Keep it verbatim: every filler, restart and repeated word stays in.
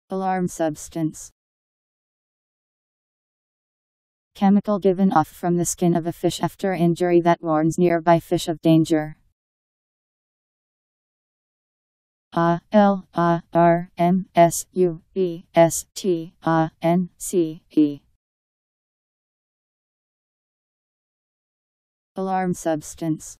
Alarm substance. Chemical given off from the skin of a fish after injury that warns nearby fish of danger. A L A R M S U B S T A N C E. Alarm substance.